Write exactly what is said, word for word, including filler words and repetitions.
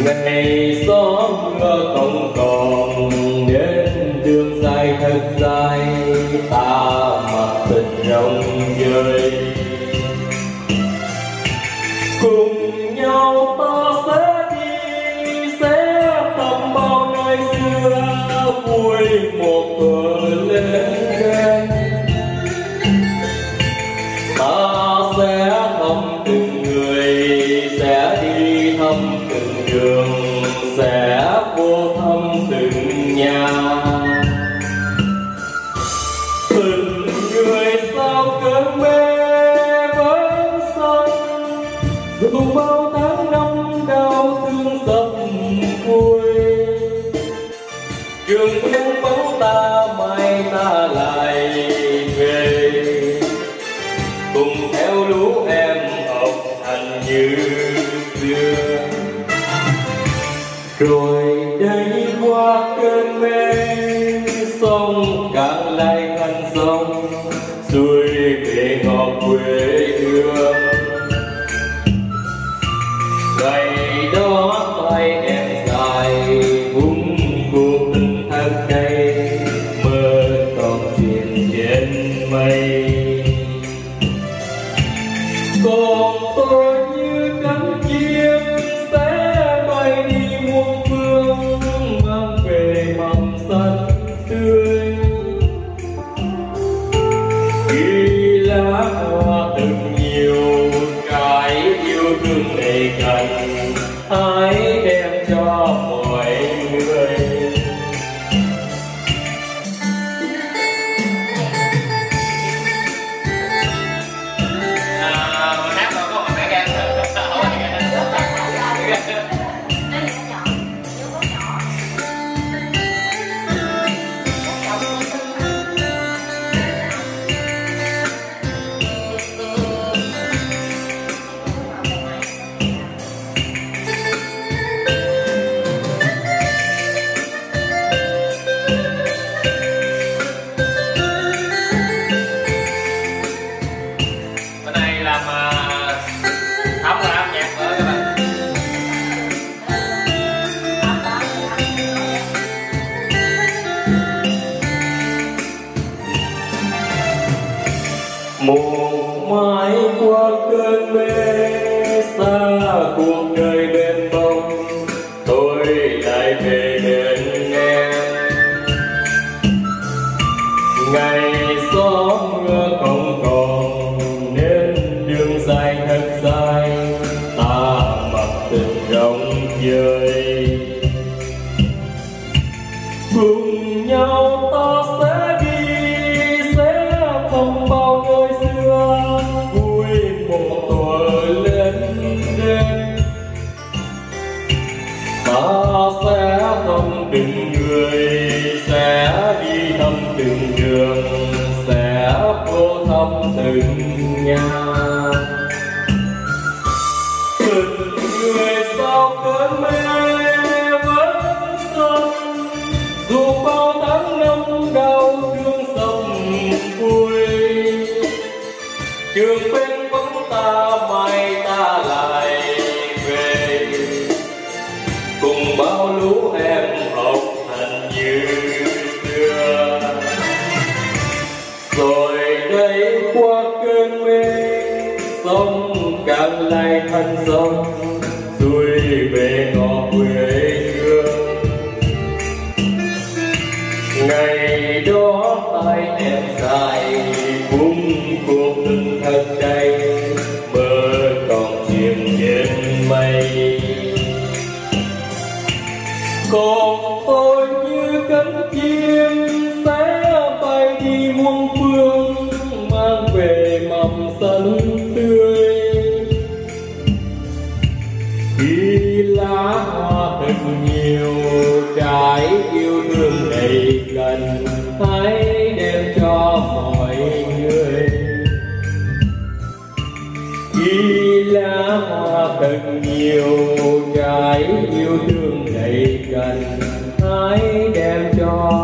Ngày gió mưa không còn đến đường dài thật dài, ta mặc tình rong chơi cùng nhau ta sẽ đi sẽ thăm bao ngày xưa vui một thuở lên đêm. Ta sẽ thăm từng người sẽ đi thăm từng đường sẽ vô thăm từng nhà. Từng người sao cơn mê vẫn xanh dù bao tháng năm đau thương dập vui. Trường thương vắng ta mai ta lại về cùng theo lũ em học hành như xưa. Rồi đây qua cơn mê sông cạn lại thành sông xuôi về ngọt quê hương. Ngày đó tay em dài vung cuộc thật đầy mơ còn chuyện trên mây. Còn tôi như cánh chim sẽ bay đi muôn phương mang về mầm xanh tươi. Khi lá hoa từng nhiều cái yêu thương đầy cành hãy đem cho mọi người. Một mái qua cơn mê xa cuộc đời bên bóng tôi lại về bên em. Ngày gió mưa không còn nên đường dài thật dài ta mặc tình rong chơi cùng nhau ta sẽ đi sẽ thăm bao nơi xưa vui một thuở lên đêm. Ta sẽ thăm từng người sẽ đi thăm từng đường sẽ vô thăm từng nhà. Từng người sao cơn mê vẫn xanh dù bao tháng năm đau thương dập vui. Trường bên vắng ta mai ta lại về cùng bao lũ em học hành như xưa. Rồi đây qua cơn mê sông cạn lại thành sông xuôi về ngọt quê hương. Ngày đó tay em dài vung cuộc tình thật đầy mơ còn chìm trên mây. Còn tôi như cánh chim sẽ bay đi muôn phương mang về mầm xanh tươi. Khi lá hoa thật nhiều trái yêu thương đầy cành hãy đem cho mọi người. Khi lá hoa thật nhiều trái yêu thương đầy cành hãy đem cho